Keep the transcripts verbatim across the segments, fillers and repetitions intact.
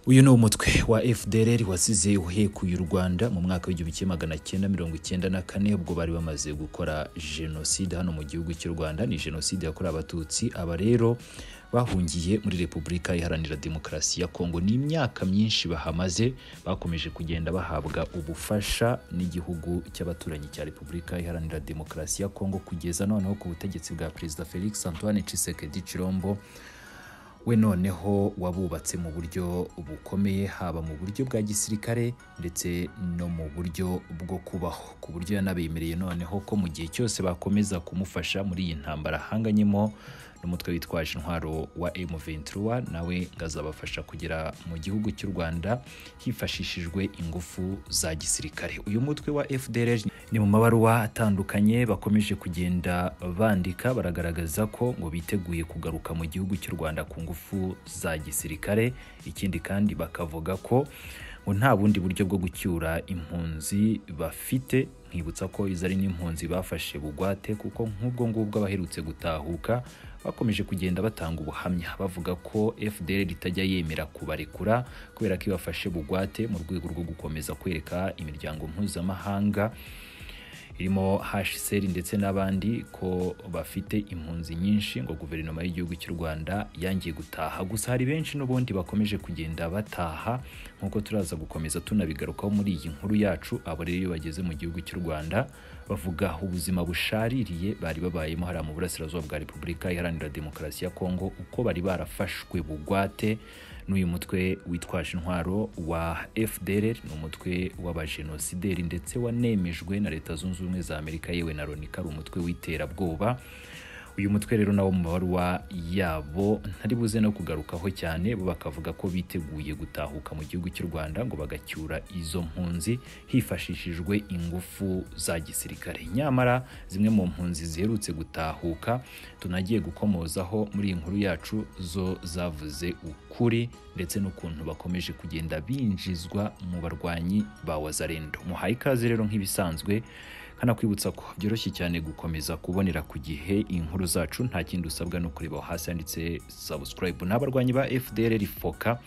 Uyu ni umutwe wa F D L R wasize uhekuye u Rwanda mu mwaka w'igihumbi kimwe magana cyenda mirongo icyenda na kane ubwo bari bamaze gukora genocide hano mu gihugu cy'u Rwanda. Ni genocide yakorewe abatutsi. Aba rero bahungiye muri Repubulika Iharanira Demokarasi ya Kongo. Ni imyaka myinshi bahamaze, bakomeje kugenda bahabwa ubufasha n'igihugu cy'abaturanyi cya Repubulika Iharanira Demokarasi ya Kongo kugeza noneho ku butegetsi bwa Perezida Felix Antoine Tshisekedi Tshilombo. We noneho wabubatse mu buryo bukomeye, haba mu buryo bwa gisirikare ndetse no mu buryo bwo kubaho, ku buryo yanabemereye noneho ko mu gihe cyose bakomeza kumufasha muri iyi ntambara hanganyemo n'umutwe witwaje intwaro wa M vingt-trois, nawe ngazabafasha kugera mu gihugu cy'u Rwanda hifashishijwe ingufu za gisirikare. Uyu mutwe wa F D L R ni mu mabaruwa atandukanye bakomeje kugenda bandika, baragaragaza ko ngo biteguye kugaruka mu gihugu cy'u Rwanda ku ngufu za gisirikare. Ikindi kandi bakavuga ko ngo nta bundi buryo bwo gucyura impunzi bafite. Nkibutsa ko izari n'impunzi bafashe bugwate, kuko nk'ubwo ngubwo abaherutse gutahuka bakomeje kugenda batanga ubuhamya bavuga ko F D L R itajya yemera kubarekura kubera ko ibafashe bugwate mu rwego rwo gukomeza kwereka imiryango mpuzamahanga irimo H C R ndetse n'abandi ko bafite impunzi nyinshi, ngo guverinoma y'igihugu cy'u Rwanda yangiye gutaha. Gusa hari benshi n'ubundi bakomeje kugenda bataha, nkuko turaza gukomeza tunabigarukaho muri iyi nkuru yacu. Abo rero iyo bageze mu gihugu cy'u Rwanda bavuga ubuzima bushaririye bari babayemo hariya mu burasirazuba bwa Repubulika Iharanira Demokarasi ya Kongo, uko bari barafashwe bugwate n'uyu mutwe witwaje intwaro wa F D L R. Ni umutwe w'abajenosideri ndetse wanemejwe na Leta Zunze Ubumwe za Amerika, yewe na Loni, ari umutwe w'iterabwoba. Uyu mutwe rero nawo mu mabaruwa yabo ntari buze no kugarukaho cyane, bo bakavuga ko biteguye gutahuka mu gihugu cy'u Rwanda ngo bagacyura izo mpunzi hifashishijwe ingufu za gisirikare. Nyamara zimwe mu mpunzi ziherutse gutahuka tunagiye gukomozaho muri iyi nkuru yacu, zo zavuze ukuri ndetse n'ukuntu bakomeje kugenda binjizwa mu barwanyi ba Wazalendo. Muhaye ikaze rero nk'ibisanzwe, kana kwibutsa ko byoroshye cyane gukomeza kubonera ku gihe inkuru zacu. Nta kindi usabwa no kureba hasi handitse subscribe. N'abarwanyi ba F D L R Foka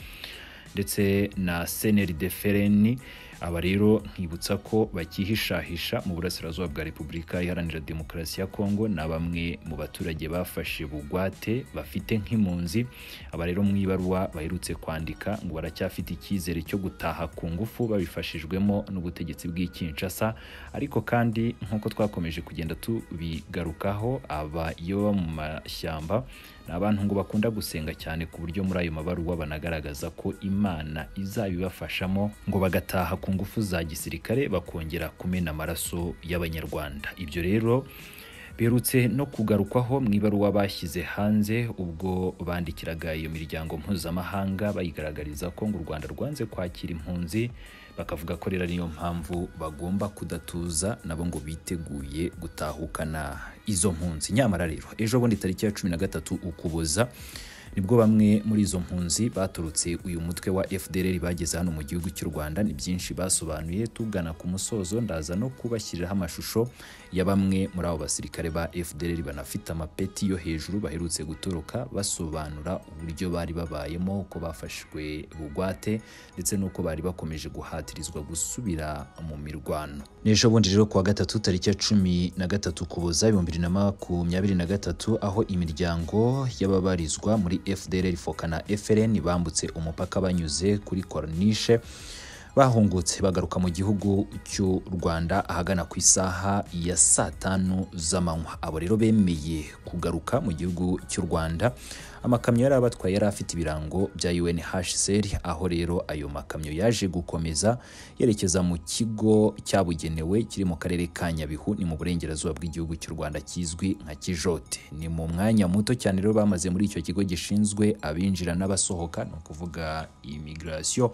ndetse na C N L D F R N, aba rero nkibutsa ko bakihishahisha mu burasirazuba bwa Repubulika Iharanira Demokarasi ya Kongo, na bamwe mu baturage bafashe bugwate bafite nk'impunzi. Aba rero mu ibaruwa baherutse kwandika ngo baracyafite icyizere cyo gutaha ku ngufu babifashijwemo n'ubutegetsi bw'i Kinshasa. Ariko kandi nk'uko twakomeje kugenda tubigarukaho, aba iyo mu mashyamba ni abantu ngo bakunda gusenga cyane, ku buryo muri ayo mabaruwa banagaragaza ko Imana izabibafashamo ngo bagataha ku ngufu za gisirikare bakongera kumena amaraso y'Abanyarwanda. Ibyo rero berutse no kugarukwaho mu ibaruwa bashyize hanze ubwo bandikiraga iyo miryango mpuzamahanga bayigaragariza ko ngo u Rwanda rwanze kwakira impunzi, bakavuga ko rero niyo mpamvu bagomba kudatuza, nabo ngo biteguye gutahukana izo mpunzi. Nyamara rero ejo bundi tariki ya cumi na gatatu Ukuboza nibwo bamwe muri izo mpunzi baturutse uyu mutwe wa F D L R bageze hano mu gihugu cy'u Rwanda. Ni byinshi basobanuye, tugana ku musozo ndaza no kubashyiriraho amashusho ya bamwe muri abo basirikare ba F D L R banafite amapeti yo hejuru baherutse gutoroka, basobanura uburyo bari babayemo, uko bafashwe bugwate ndetse n'uko bari bakomeje guhatirizwa gusubira mu mirwano. N'ejo bundi rero kuwa gatatu tariki ya cumi na gatatu Ukuboza ibihumbi bibiri na makumyabiri na gatatu, aho imiryango y'ababarizwa muri F D L R Foka na F R N bambutse umupaka banyuze kuri Corniche, bahungutse bagaruka mu gihugu cy'u Rwanda ahagana ku isaha ya saa tanu z'amanywa. Abo rero bemeye kugaruka mu gihugu cy'u Rwanda. Amakamyo yari abatwaye yari afite ibirango bya U N H C R, aho rero ayo makamyo yaje gukomeza yerekeza mu kigo cyabugenewe kiri mu karere ka Nyabihu, ni mu burengerazuba bw'igihugu cy'u Rwanda kizwi nka Kijote. Ni mu mwanya muto cyane rero bamaze muri icyo kigo gishinzwe abinjira n'abasohoka, no kuvuga immigration,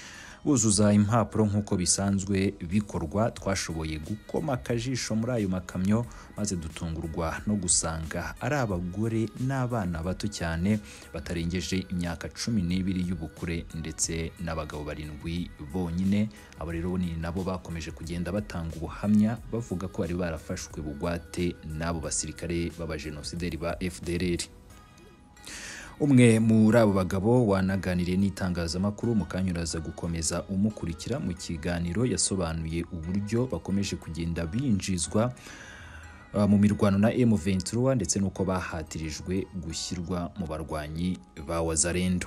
buzuza impapuro nk'uko bisanzwe bikorwa. Twashoboye gukoma akajisho muri ayo makamyo maze dutungurwa no gusanga ari abagore n'abana bato cyane batarengeje imyaka cumi n'ibiri y'ubukure ndetse n'abagabo barindwi bonyine. Abo rero ni nabo bakomeje kugenda batanga ubuhamya bavuga ko bari barafashwe bugwate n'abo basirikare b'abajenosideri ba F D L R. umwe muri abo bagabo wanaganiriye n'itangazamakuru mu kanya uraza gukomeza umukurikira mu kiganiro yasobanuye uburyo bakomeje kugenda binjizwa uh, mu mirwano na M vingt-trois ndetse nuko bahatirijwe gushyirwa mu barwanyi ba Wazalendo.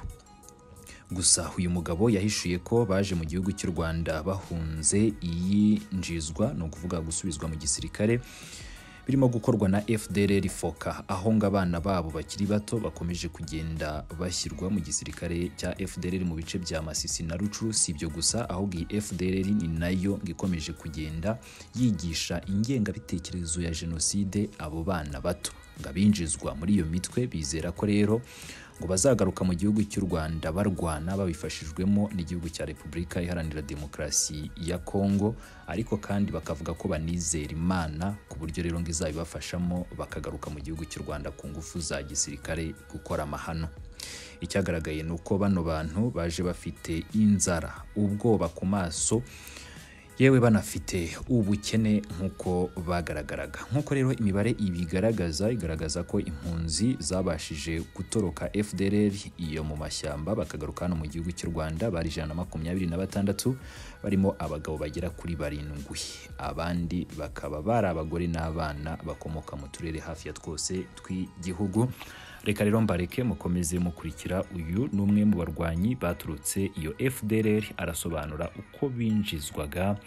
Gusa uyu mugabo yahishuye ko baje mu gihugu cy'u Rwanda bahunze iyinjizwa no kuvuga gusubizwa mu gisirikare birimo gukorwa na F D L R Foka, aho ngabana babo bakiri bato bakomeje kugenda bashyirwa mu gisirikare cya F D L R mu bice bya Masisi na Rucuru. Si ibyo gusa, ahubwo iyi F D L R ni nayo ngikomeje kugenda yigisha ingengabitekerezo ya jenoside abo bana bato ngabinjizwa muri iyo mitwe. Bizera ko rero ngo bazagaruka mu gihugu cy'u Rwanda barwana babifashijwemo n'igihugu cya Repubulika Iharanira Demokarasi ya Kongo, ariko kandi bakavuga ko banizera Imana ku buryo rero ngo izabibafashamo bakagaruka mu gihugu cy'u Rwanda ku ngufu za gisirikare gukora amahano. Icyagaragaye nuko bano bantu baje bafite inzara, ubwoba ku maso, yewe banafite ubukene nkuko bagaragaraga. Nkuko rero imibare ibigaragaza igaragaza ko impunzi zabashije gutoroka F D L R iyo mu mashyamba bakagaruka hano mu gihugu cy'u Rwanda bari ijana na makumyabiri na batandatu, barimo abagabo bagera kuri barindwi, abandi bakaba bari abagore n'abana bakomoka mu turere hafi ya twose tw'igihugu. Reka rero mbareke mukomeze mukurikira. Uyu ni umwe mu barwanyi baturutse iyo F D L R, arasobanura uko binjizwaga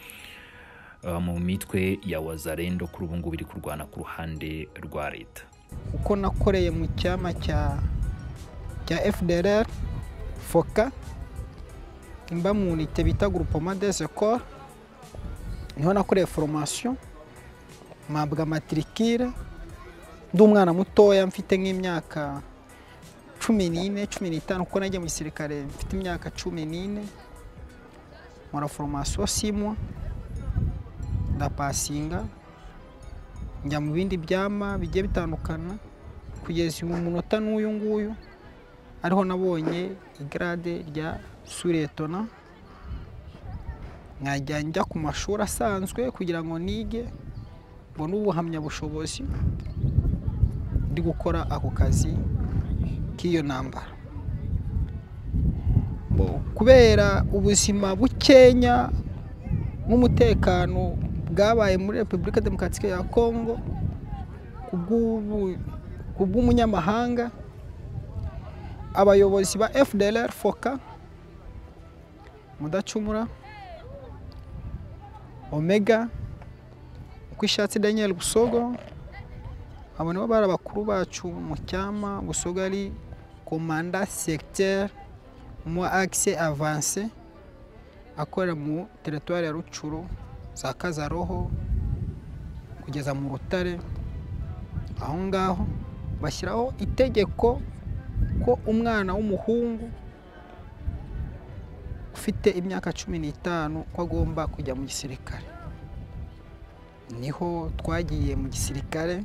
uh, mu mitwe ya Wazalendo kuri ubu ngubu iri kurwana ku ruhande rwa leta. Uko nakoreye mu cyama cya cya F D L R Foka imba mu unité bita Groupement des Écoles, niho nakoreye formation mabwa matricule ndi umwana mutoya mfite nk'imyaka cumi n'ine cumi n'itanu, kuko nagiye mu gisirikare mfite imyaka cumi n'ine. Mora formation simwa ndapasinga njya mu bindi byama bigiye bitandukana kugeza uyu munota n'uyu nguyu ariho nabonye igrade rya suretona. Nkajya njya ku mashuri asanzwe kugira ngo nige mbone ubuhamya bushobozi ndi gukora ako kazi k'iyo ntambara. Kubera ubuzima bukenya n'umutekano bwabaye muri Repubulika Demokarasi ya Kongo kubw'umunyamahanga, abayobozi ba F D L R Foka, Mudacumura, Omega, Kwishatse Daniel Busogo, abo nibo bari abakuru bacu mu cyama. Busogo ari commandant secteur mu axe avancé akorera mu territoire ya Rucuru za Kazaroho kugeza mu Rutare. Aho ngaho bashyiraho itegeko ko umwana w'umuhungu ufite imyaka cumi n'itanu ko agomba kujya mu gisirikare. Niho twagiye mu gisirikare,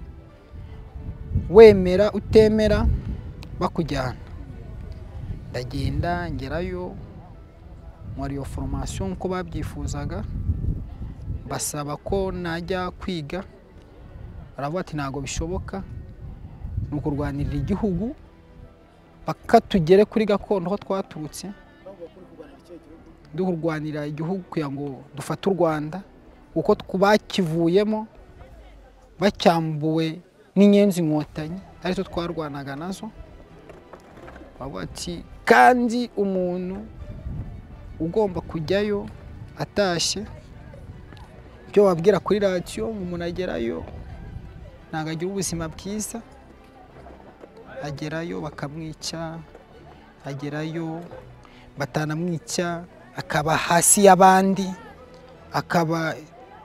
wemera utemera bakujyana. Ndagenda ngerayo muri iyo formation ko babyifuzaga, basaba ko najya kwiga. Baravuga ati ntago bishoboka, ni ukurwanirira igihugu bakatugere kuri gakondo aho twaturutse, dukurwanira igihugu kugira ngo dufate u Rwanda uko twakivuyemo bacyambuwe n'inyenzi inkotanyi arizo twarwanaga nazo. Bavuga ati kandi umuntu ugomba kujyayo atashye, byo wabwira kuri radio umuntu agerayo ntago agira ubuzima bwiza, agerayo bakamwica, agerayo batanamwica akaba hasi y'abandi, akaba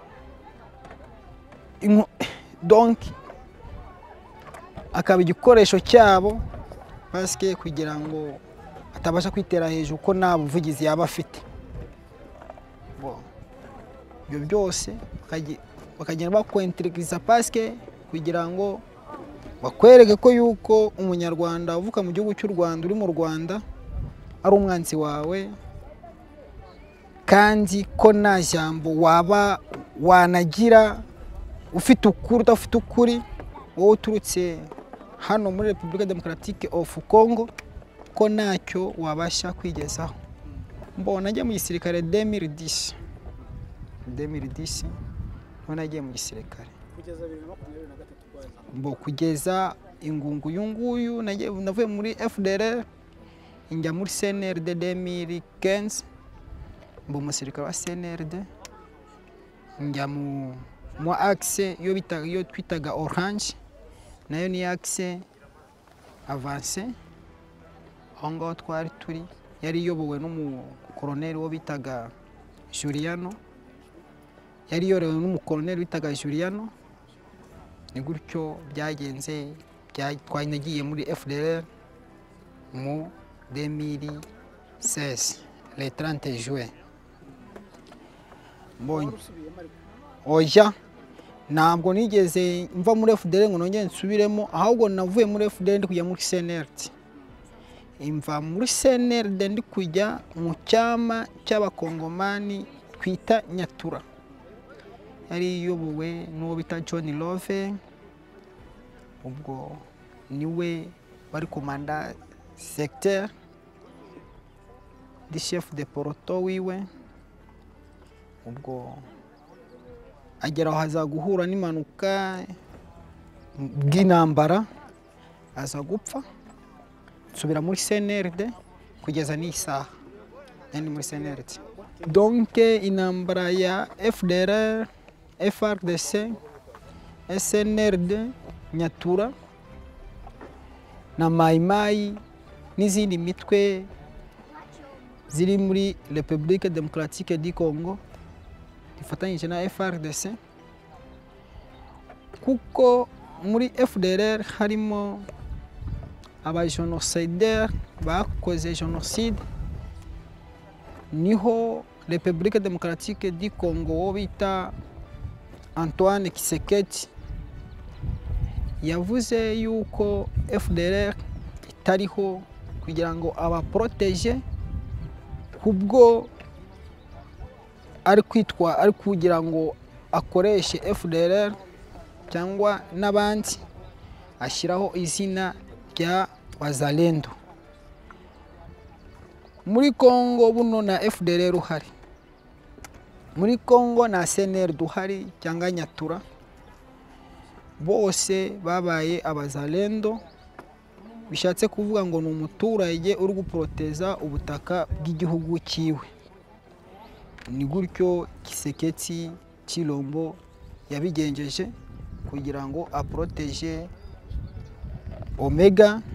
donc akaba igikoresho cyabo paske kugira ngo atabasha kwitera hejuru ko nta buvugizi yaba afite. Ibyo byose bakagenda bakwentrigiza paske kugira ngo bakwereke ko yuko umunyarwanda uvuka mu gihugu cy'u Rwanda uri mu Rwanda ari umwanzi wawe, kandi ko nta jambo waba wanagira ufite ukuri udafite ukuri, wowe uturutse hano muri Repubulika Demokaratike of Congo ko ntacyo wabasha kwigezaho. Mbona najya mu gisirikare deux mille dix deux mille dix niho nagiye mu gisirikare kugeza bibiri na makumyabiri na gatatu rwaza mbo kugeza ingungu yunguyu navuye muri F D L R njya muri C N R D deux mille quinze mbo umusirikare wa C N R D njya mu mu axe yo bitaga yo twitaga Orange nayo ni axe avance aho ngaho twari turi yari iyobowe n'umukoloneli wo bitaga Juliano yari iyobowe n'umukoloneli witaga Juliano. Ni gutyo byagenze twanagiye muri F D L R mu deux mille seize le trente juin. Mbonye oya ntabwo nigeze mva muri F D L R ngo nongere nsubiremo, ahubwo navuye muri F D L R ndi kujya muri C N R D. Imva muri C N R D ndi kujya mu cyama cy'abakongomani twita Nyatura, yari iyobowe n'uwo bita John Love. Ubwo niwe bari komanda secteur di chef de poroto wiwe. Ubwo agera aho haza guhura n'impanuka bw'intambara aza gupfa, nsubira muri C N R D kugeza n'isaha yandi muri C N R D. Donc intambara ya F D L R, F R D C, S N R D, Nyatura na Mai Mai n'izindi mitwe ziri muri Republique Démocratique du Congo ifatanyije na F R D C, kuko muri F D L R harimo abajenosideri bakoze jenoside. Niho Republique Démocratique du Congo wo bita Antoine Kisekedi yavuze yuko F D L R itariho kugira ngo abaproteje, kubwo ari kwitwa ari kugira ngo akoreshe F D L R cyangwa n'abandi, ashyiraho izina rya Wazalendo. Muri Congo buno na F D L R uhari, muri Congo na C N R D uhari cyangwa Nyatura, bose babaye abazalendo. Bishatse kuvuga ngo ni umuturage uri guproteza ubutaka bw'igihugu cyiwe. Ni gutyo Kisekedi Chilombo yabigenjeje kugira ngo aproteje Omega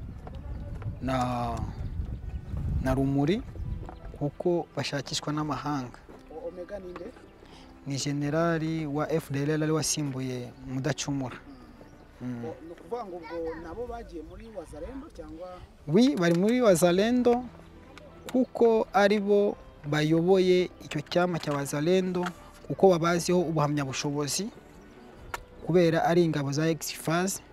na na Rumuri, kuko bashakishwa n'amahanga. Omega ninde? Ni generali wa F D L R wasimbuye Mudacumura. No kuvuga ngo ubwo nabo bagiye muri Wazalendo cyangwa? Oui, bari muri Wazalendo kuko aribo bayoboye icyo cyama cya Wazalendo, kuko babaziho ubuhamya bushobozi kubera ari ingabo za Exfaz.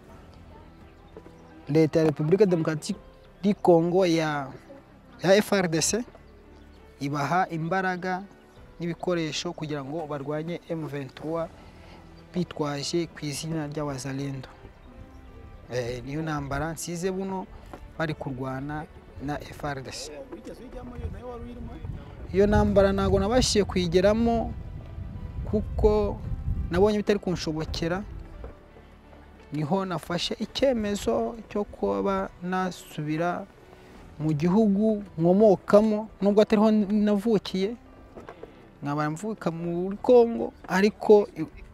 Leta ya Republique Démocratique du Congo ya ya F R D C ibaha imbaraga n'ibikoresho kugira ngo barwanye M vingt-trois bitwaje ku izina ry'Abazalendo. Eh, niyo ntambara nsize buno bari kurwana na F R D C. Iyo ntambara ntago nabashiye kuyigeramo kuko nabonye bitari kunshobokera. Niho nafashe icyemezo cyo kuba nasubira mu gihugu nkomokamo, nubwo atariho navukiye. Nkaba mvuka muri Congo ariko